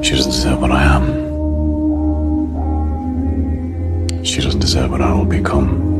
She doesn't deserve what I am. She doesn't deserve what I will become.